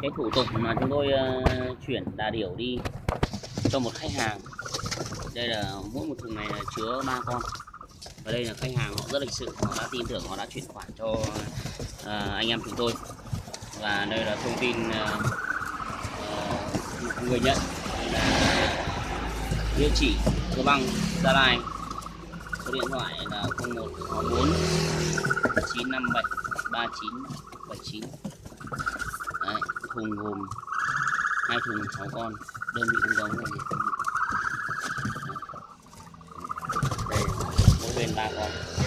cái thủ tục mà chúng tôi chuyển đà điểu đi cho một khách hàng. Đây là mỗi một thùng này là chứa 3 con. Và đây là khách hàng họ rất lịch sự, họ đã tin tưởng, họ đã chuyển khoản cho anh em chúng tôi. Và đây là thông tin người nhận là địa chỉ Cơ Băng, Gia Lai, số điện thoại là 0164 957 3979. Đấy, thùng gồm 2 thùng 6 con, đơn vị cung ứng này. Đây, mỗi bên 3 con.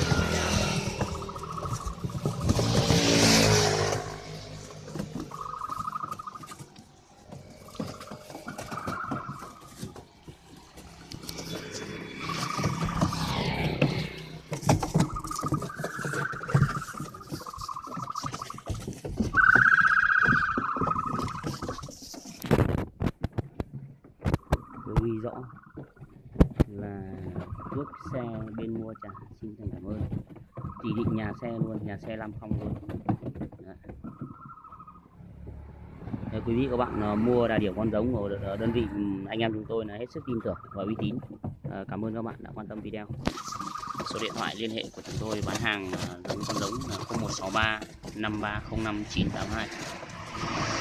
Ghi rõ là cước xe bên mua trả, xin thành cảm ơn, chỉ định nhà xe luôn, nhà xe 50 luôn. Đấy, quý vị các bạn mua đà điểu con giống ở đơn vị anh em chúng tôi là hết sức tin tưởng và uy tín. Cảm ơn các bạn đã quan tâm video. Số điện thoại liên hệ của chúng tôi bán hàng giống con giống là 0163 5305 982.